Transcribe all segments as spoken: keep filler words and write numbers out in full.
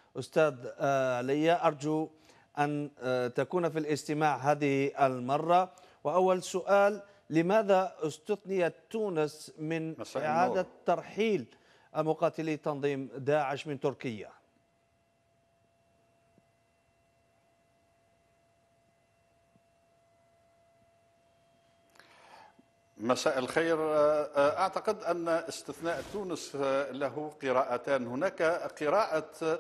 أستاذ علي، أرجو أن تكون في الاستماع هذه المرة. وأول سؤال: لماذا استثنيت تونس من إعادة ترحيل مقاتلي تنظيم داعش من تركيا؟ مساء الخير. أعتقد أن استثناء تونس له قراءتان. هناك قراءة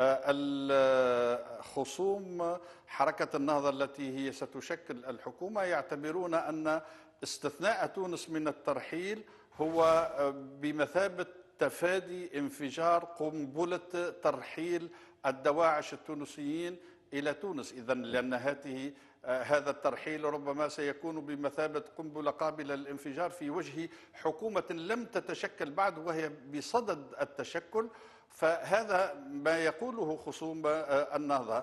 الخصوم حركة النهضة التي هي ستشكل الحكومة، يعتبرون أن استثناء تونس من الترحيل هو بمثابة تفادي انفجار قنبلة ترحيل الدواعش التونسيين إلى تونس. إذن لأن هذه هذا الترحيل ربما سيكون بمثابة قنبلة قابلة للانفجار في وجه حكومة لم تتشكل بعد وهي بصدد التشكل. فهذا ما يقوله خصوم النهضة.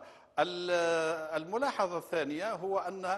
الملاحظة الثانية هو أن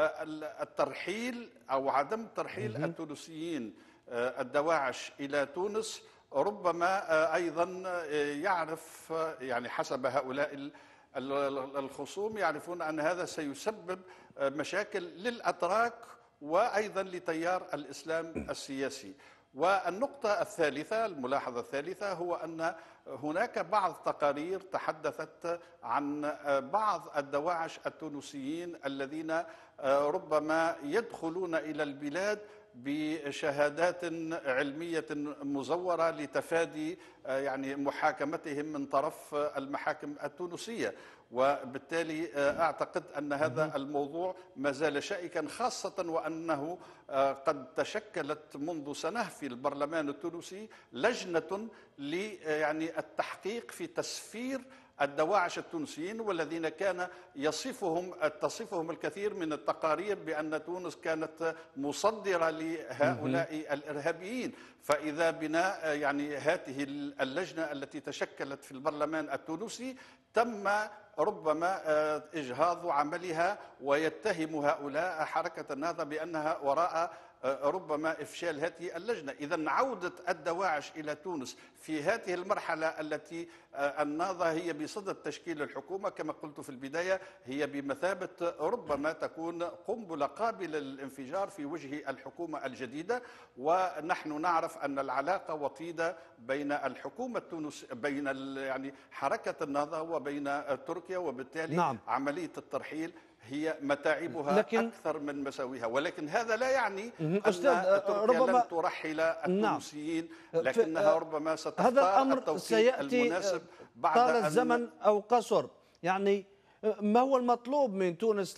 الترحيل أو عدم ترحيل التونسيين الدواعش إلى تونس ربما أيضا يعرف، يعني حسب هؤلاء الخصوم يعرفون أن هذا سيسبب مشاكل للأتراك وأيضا لتيار الإسلام السياسي. والنقطة الثالثة، الملاحظة الثالثة، هو أن هناك بعض تقارير تحدثت عن بعض الدواعش التونسيين الذين ربما يدخلون إلى البلاد بشهادات علمية مزورة لتفادي يعني محاكمتهم من طرف المحاكم التونسية. وبالتالي أعتقد أن هذا الموضوع ما زال شائكا، خاصة وأنه قد تشكلت منذ سنة في البرلمان التونسي لجنة ل يعني التحقيق في تسفير الدواعش التونسيين، والذين كان يصفهم تصفهم الكثير من التقارير بأن تونس كانت مصدرة لهؤلاء الإرهابيين. فإذا بنا يعني هذه اللجنة التي تشكلت في البرلمان التونسي تم ربما إجهاض عملها، ويتهم هؤلاء حركة النهضة بأنها وراء ربما إفشال هذه اللجنة. إذن عودة الدواعش إلى تونس في هذه المرحلة التي النهضة هي بصدد تشكيل الحكومة كما قلت في البداية هي بمثابة ربما تكون قنبلة قابلة للانفجار في وجه الحكومة الجديدة. ونحن نعرف أن العلاقة وطيدة بين الحكومة التونس بين يعني حركة النهضة وبين تركيا، وبالتالي نعم. عملية الترحيل هي متاعبها لكن أكثر من مساويها، ولكن هذا لا يعني أن تركيا لن ترحل التونسيين، لكنها ربما ستختار التوقيت المناسب بعد طال الزمن أو قصر. يعني ما هو المطلوب من تونس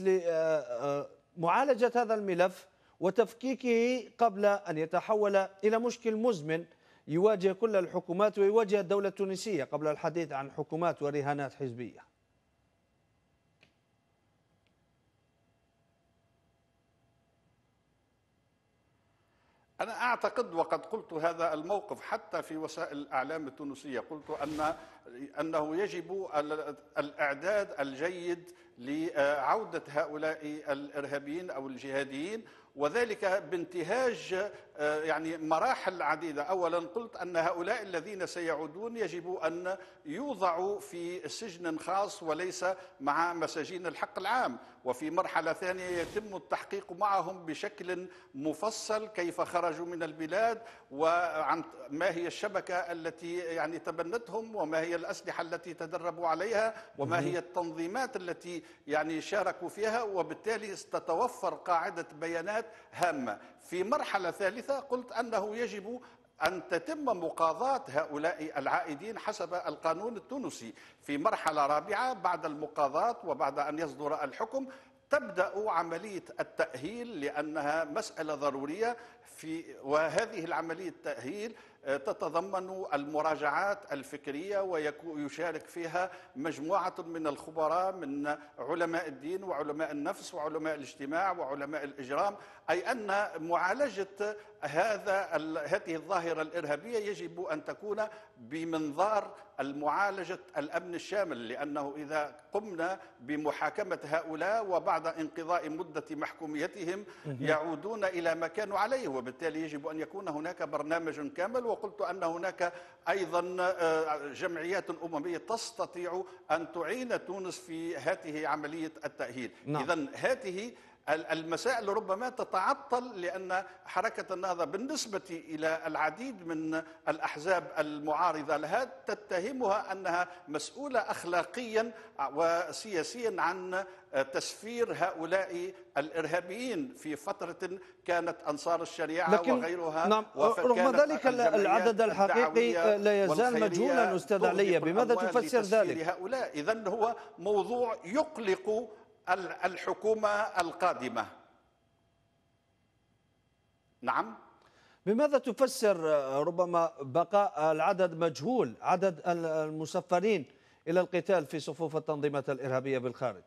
لمعالجة هذا الملف وتفكيكه قبل أن يتحول إلى مشكل مزمن يواجه كل الحكومات ويواجه الدولة التونسية قبل الحديث عن حكومات ورهانات حزبية؟ أنا أعتقد وقد قلت هذا الموقف حتى في وسائل الإعلام التونسية، قلت أن أنه يجب الإعداد الجيد لعودة هؤلاء الإرهابيين أو الجهاديين، وذلك بانتهاج يعني مراحل عديدة. أولا قلت أن هؤلاء الذين سيعودون يجب أن يوضعوا في سجن خاص وليس مع مساجين الحق العام، وفي مرحلة ثانية يتم التحقيق معهم بشكل مفصل كيف خرجوا من البلاد وعن ما هي الشبكة التي يعني تبنتهم وما هي الأسلحة التي تدربوا عليها وما هي التنظيمات التي يعني شاركوا فيها، وبالتالي تتوفر قاعدة بيانات هامة. في مرحلة ثالثة قلت أنه يجب أن تتم مقاضاة هؤلاء العائدين حسب القانون التونسي. في مرحلة رابعة بعد المقاضاة وبعد أن يصدر الحكم تبدأ عملية التأهيل لأنها مسألة ضرورية في وهذه العملية التأهيل تتضمن المراجعات الفكرية ويشارك فيها مجموعة من الخبراء من علماء الدين وعلماء النفس وعلماء الاجتماع وعلماء الإجرام، أي أن معالجة هذا هذه الظاهرة الإرهابية يجب أن تكون بمنظار المعالجة الأمن الشامل، لأنه إذا قمنا بمحاكمة هؤلاء وبعد انقضاء مدة محكوميتهم يعودون إلى ما كانوا عليه، وبالتالي يجب أن يكون هناك برنامج كامل. وقلت أن هناك أيضا جمعيات أممية تستطيع أن تعين تونس في هذه عملية التأهيل. نعم. إذن هذه المسائل ربما تتعطل، لأن حركة النهضة بالنسبة إلى العديد من الأحزاب المعارضة لها تتهمها أنها مسؤولة أخلاقيا وسياسيا عن تسفير هؤلاء الإرهابيين في فترة كانت أنصار الشريعة لكن وغيرها. نعم، رغم ذلك العدد الحقيقي لا يزال مجهولا أستاذ علي، بماذا تفسر ذلك؟ هؤلاء إذن هو موضوع يقلق الحكومة القادمة. نعم. بماذا تفسر ربما بقاء العدد مجهول، عدد المسفرين إلى القتال في صفوف التنظيمات الإرهابية بالخارج؟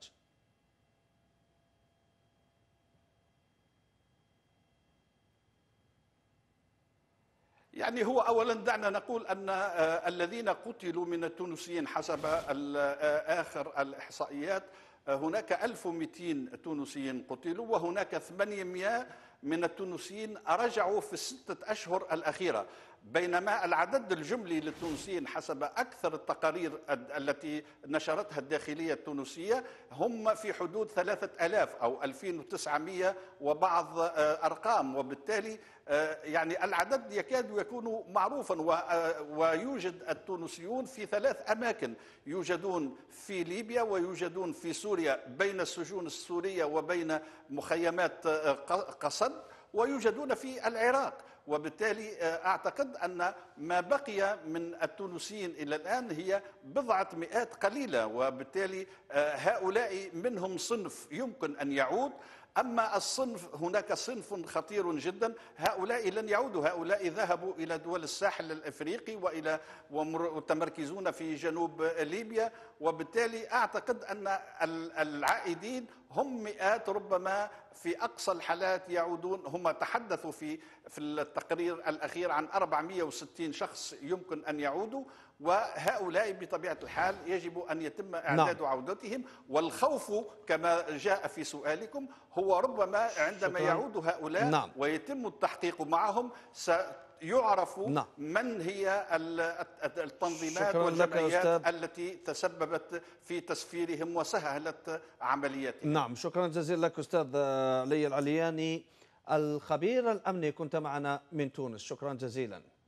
يعني هو أولا دعنا نقول أن الذين قتلوا من التونسيين حسب آخر الإحصائيات هناك ألف ومئتين تونسيين قتلوا، وهناك ثمانمئة من التونسيين رجعوا في الستة أشهر الأخيرة، بينما العدد الجملي للتونسيين حسب أكثر التقارير التي نشرتها الداخلية التونسية هم في حدود ثلاثة آلاف أو ألفين وتسعمئة وبعض أرقام، وبالتالي يعني العدد يكاد يكون معروفا. ويوجد التونسيون في ثلاث أماكن، يوجدون في ليبيا ويوجدون في سوريا بين السجون السورية وبين مخيمات قصد، ويوجدون في العراق. وبالتالي أعتقد أن ما بقي من التونسيين إلى الآن هي بضعة مئات قليلة، وبالتالي هؤلاء منهم صنف يمكن أن يعود. أما الصنف هناك صنف خطير جدا، هؤلاء لن يعودوا، هؤلاء ذهبوا إلى دول الساحل الأفريقي وإلى ومتمركزون في جنوب ليبيا، وبالتالي أعتقد أن العائدين هم مئات، ربما في أقصى الحالات يعودون. هم تحدثوا في في التقرير الأخير عن أربعمئة وستين شخص يمكن أن يعودوا، وهؤلاء بطبيعة الحال يجب أن يتم إعداد نعم. عودتهم. والخوف كما جاء في سؤالكم هو ربما عندما شكرا. يعود هؤلاء نعم. ويتم التحقيق معهم سيعرف نعم. من هي التنظيمات والجمعيات التي تسببت في تسفيرهم وسهلت عملياتهم. نعم، شكرا جزيلا لك أستاذ علي العلياني الخبير الأمني، كنت معنا من تونس، شكرا جزيلا.